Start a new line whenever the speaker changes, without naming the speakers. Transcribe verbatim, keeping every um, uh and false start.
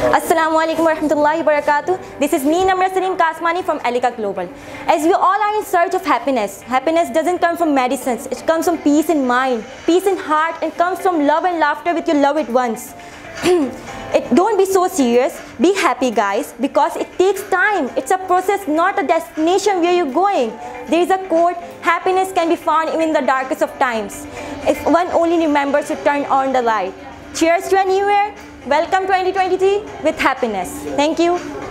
Assalamu alaikum warahmatullahi wabarakatuh. This is me, Namra Salim Kasmani from ELICA Global. As we all are in search of happiness, happiness doesn't come from medicines. It comes from peace in mind, peace in heart, and comes from love and laughter with your loved ones. It, don't be so serious. Be happy, guys, because it takes time. It's a process, not a destination where you're going. There is a quote, happiness can be found even in the darkest of times, if one only remembers to turn on the light. Cheers to a new year. Welcome twenty twenty-three with happiness. Thank you.